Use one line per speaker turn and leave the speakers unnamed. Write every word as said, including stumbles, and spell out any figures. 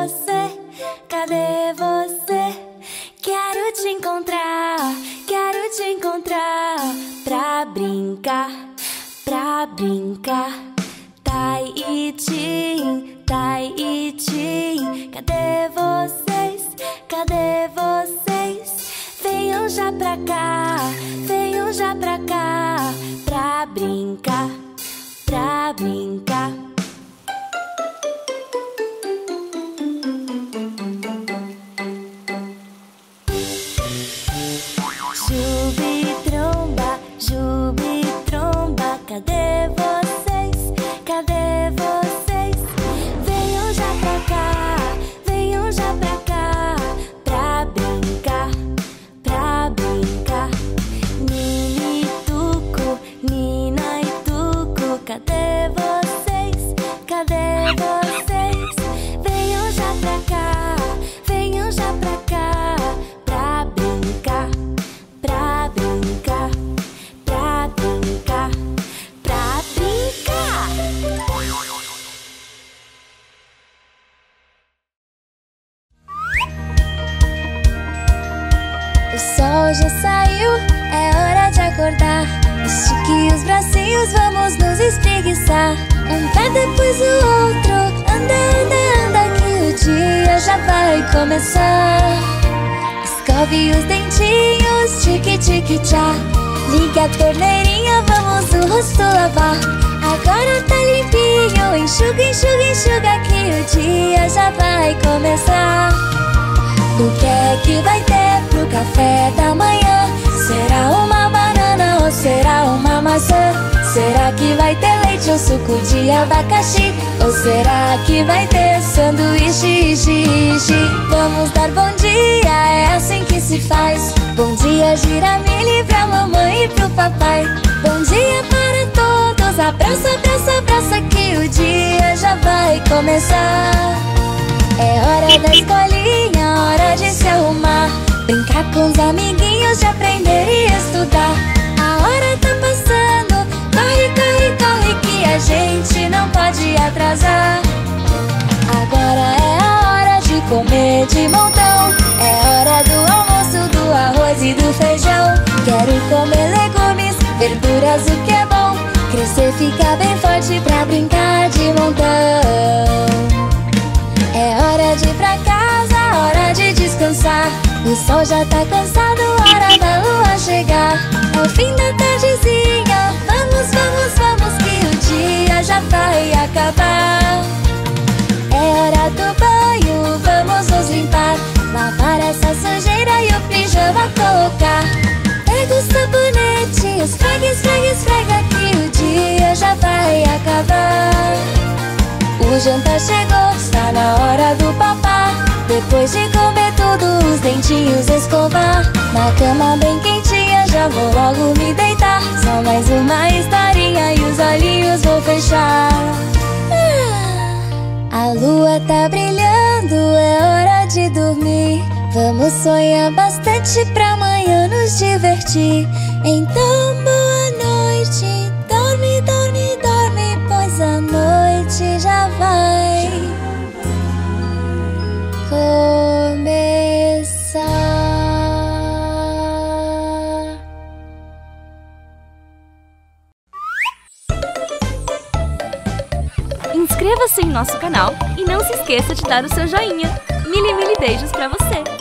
você? Cadê você? Quero te encontrar, quero te encontrar pra brincar, pra brincar. Taitim, Taitim, cadê vocês? Cadê vocês? Venham já pra cá, venham já pra cá pra brincar, pra brincar. Jubi-tromba, Jubi-tromba, cadê vocês? Cadê vocês? Venham já pra cá, venham já pra cá pra brincar, pra brincar. Nini-tuco, Nina-tuco, cadê vocês? Cadê vocês? Venham já pra cá, venham já pra cá pra brincar, pra brincar, pra brincar, pra brincar. O sol já saiu, é hora de acordar. Estique os bracinhos, vamos nos espreguiçar. Um pé depois o outro, anda, anda, anda, que o dia já vai começar. Escove os dentinhos, tique, tique, tchá. Liga a torneirinha, vamos o rosto lavar. Agora tá limpinho, enxuga, enxuga, enxuga, que o dia já vai começar. O que é que vai ter pro café da manhã? Será uma banana ou será uma maçã? Será que vai ter leite ou suco de abacaxi? Ou será que vai ter sanduíche, ishi, ishi? Vamos dar bom dia, é assim que se faz. Bom dia, Giramilha, pra mamãe e pro papai. Bom dia para todos, abraça, abraça, abraça, que o dia já vai começar. É hora da escolinha, hora de se arrumar. Brincar com os amiguinhos, de aprender e estudar. A hora tá passando, corre, corre, corre, que a gente não pode atrasar. Agora é a hora de comer de montão. É hora do almoço, do arroz e do feijão. Quero comer legumes, verduras, o que é bom. Crescer, ficar bem forte pra brincar de montão. É hora de ir pra casa, hora de descansar. O sol já tá cansado, hora da lua chegar. É o fim da tardezinha, vamos, vamos, vamos, que o dia já vai acabar. É hora do banho, vamos nos limpar. Lavar essa sujeira e o pijama colocar. Pega o sabonete, esfrega, esfrega, esfrega, que o dia já vai acabar. O jantar chegou, está na hora do papá. Depois de comer tudo, os dentinhos escovar. Na cama bem quentinha, já vou logo me deitar. Só mais uma historinha e os olhinhos vou fechar. A lua tá brilhando, é hora de dormir. Vamos sonhar bastante pra amanhã nos divertir. Então boa noite, dorme, dorme, dorme, pois a noite já vai começar.
Inscreva-se em nosso canal e não se esqueça de dar o seu joinha. Mili, mili beijos pra você!